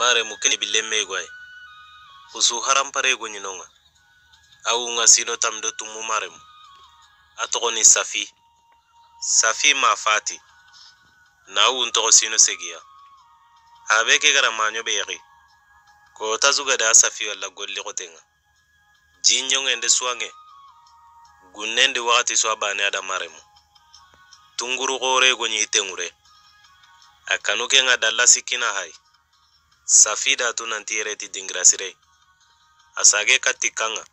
mare mu kene bilemme gwai usu haram pare go nyinonga au nga sino tamdo tumu mare mu atogoni Safi ma fati na unto sino segia abeke gara manyo beri ko tazuga da Safi wala golli gotenga jinyo ngende suange gunnende wakati so abane ada mare mu tunguru gore go nyitengure akanuke nga dalla sikina hai Safi da tunantire ti dingrasire asage katikanga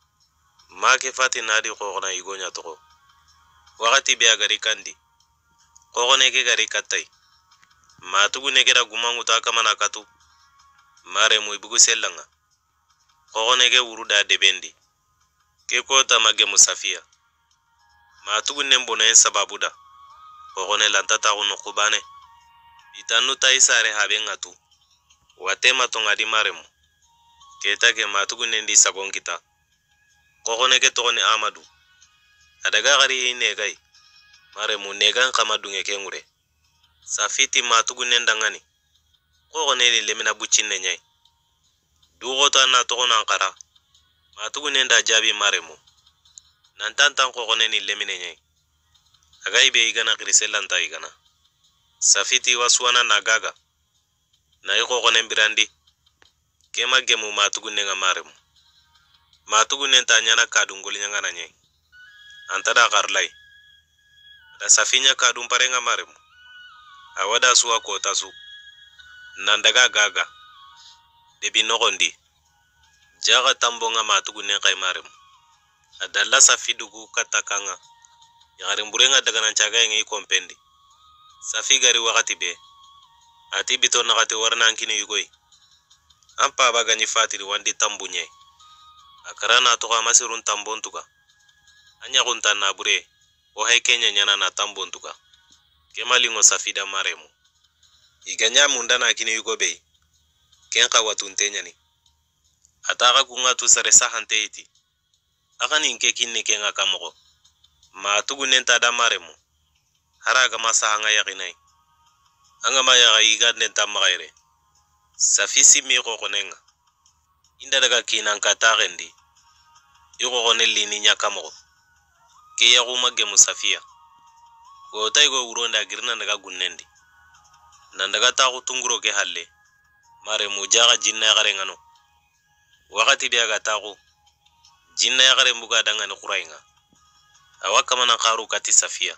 make fati nadi khogna igonya to wakati be agari kandi khogone ke gari katai matugu ne kera gumangu ta kama nakatu mare mu ibugu selanga khogone ke uruda debendi ke ko tamage musafia matugu nembo na sababu da khogone lantata uno kubane itanu taisare habenga tu watema tonga di maremu keta ke matugu nendi sabon kita khogone ke togoni Amadu adaga gari negai maremu negan kama dunge ke ngure Safiti matugu nendangani khogone ni lemina buccinne nyai dugota na togona ankara matugu nenda jabi maremu nantantan khogone ni lemine nyai agai be igana griselanta igana Safiti waswana nagaga na iko khogone birandi kema gemu matugu nenga maremu matugu nenta nyana kadungol nyanga na nyai antada garlai da Safinya kadum parenga maremu awada suwa ko tasu nandaga gaga debi nogondi jaga tambonga matugu nen kay maremu adalla Safi dugu katakanga yagare mburenga daga nan caga ngi kompendi Safi gari wakati be ati bito nakati warna ankini yugoi ampa baga ni fatiri wandi tambunye akarana to amasirun tambontuka anya kunta na bure o hay Kenya nyana na tambontuka kemalingo Safi da maremu iganya mundana akini yugo be kenka watuntenya ni ataka kunga tu sare sahante iti akani nke kinni kenga kamoko matugu nenta da maremu haraga masahanga yakinai anga maya iga nenta magaire Safi simi ko konenga inda daga kinan katarendi yugo konelli ni nyakamo ke ya gumage musafia ko taygo uronda girna daga gunnendi nan daga ta kutunguro ke halle mare mujaga jinna ya gare ngano wakati biya ga ta ko jinna ya gare mbuga danga ni qurainga awaka mana qaru kati Safia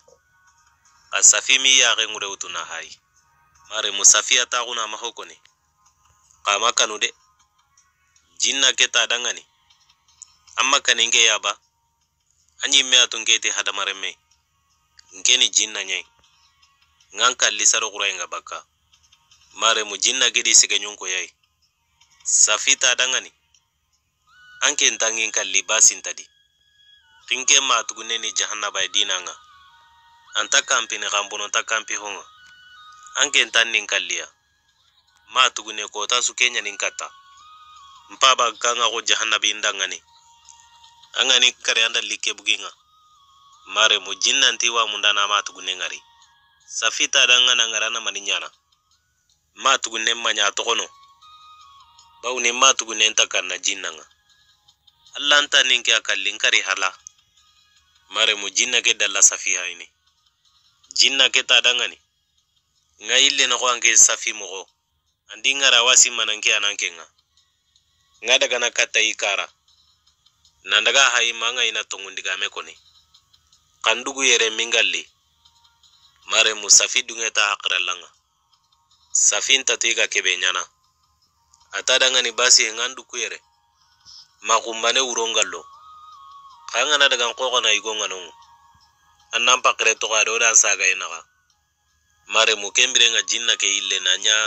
Safi mi ya ga ngure utuna hai mare musafia ta kuna mahoko ni kama kanude jinna keta dangani amma kaninge yaba anyi me atungeti hadamare me ngeni jinna nyai nganka lisaro qurainga baka mare mu jinna gedi sigenyun ko yai Safi ta dangani anke ntangin kalli basin tadi kinke matugune ni jahannaba dinanga anta kampi ne gambono ta kampi honga anke ntannin kalliya matugune ko ta su Kenya ninkata mpaba kanga ko jahannabi indangani angani kare anda like buginga mare mu jinna ntiwa mundana matugune ngari Safi ta dangana ngarana maninyana matugune manya tokono bawni matugune ntakanna jinnanga Allah anta ninke akallin kari hala mare mu jinna ke dalla Safi hayni jinna ke ta dangani ngaille no ko anke Safi mo andi ngara wasi mananke anankenga ngada kana kata ikara nandaga hayi manga ina tongundiga mekoni kandugu yere mingalli mare Safi dungeta akralanga Safi ntatiga kebenyana atadanga ni basi ngandu kuyere makumbane urongallo kanga daga nkoko na igonga no annampa kre to ga do dan saga inaga mare kembire nga jinna ke ille nanya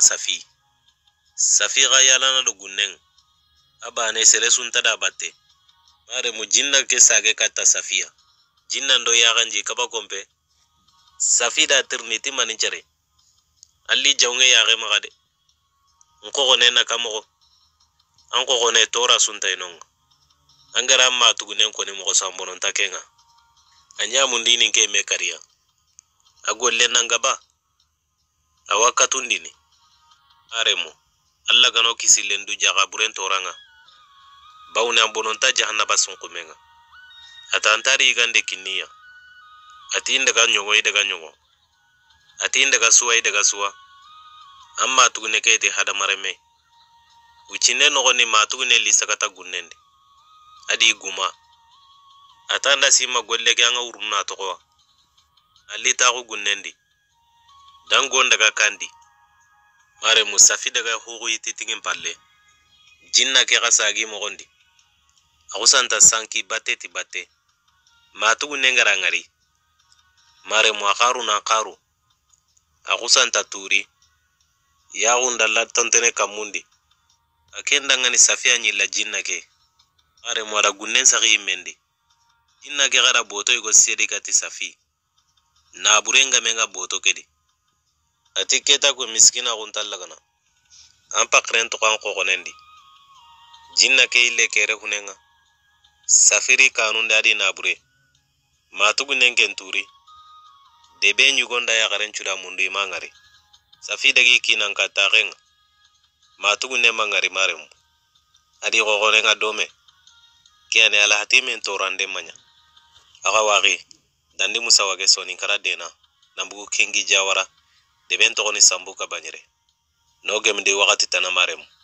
Safi ga yalana do gunnen abane sere sunta da batte mare jinna ke sage kata Safia jinna ndo ya ganji kaba kompe Safi da tirniti manincere alli jawnge ya ge magade nkoko ne na kamoko anko ne tora sunta inonga angara matugunen ko ni mo sambonon takenga anya mundini ke me kariya agolle nangaba awakatundini aremo alla gano kisilendu jaga buren toranga bawna bononta jahannaba sunkumenga atantari igande kinniya ati indaga nyongo ati indaga suwa amma tugune kete hada mareme uchine nogoni matugune lisakata gunnende adi guma atanda sima golle ganga uruna tokowa alita ko gunnendi dangon daga kandi mare musafi daga hugu ititingin palle jinna ke kasagi mogondi akusanta sanki bateti batte matugune ngari mare muakaru na karu akusanta turi ya undalla tontene kamundi akenda ngani safia nyilla jinna ke mare mwada gunnen sagi mendi jinna ke gara boto igo sedi kati safi na burenga menga boto kedi ati keta ko miskina kuntalla kana ampa krento kan ko konendi jinna ke ille kere hunenga safiri kanun dadi na bure matugunen kenturi debe nyugonda ya garen chuda mundu imangari safi dagi kinan katarenga matugune mangari maremu adi gogonenga dome kiane ala hatimen torande manya aga wagi dandi Moussa Wague SONINKARA DEENA nambugu kengi jawara deben togoni sambuka banyere no gemdi wakati tana maremu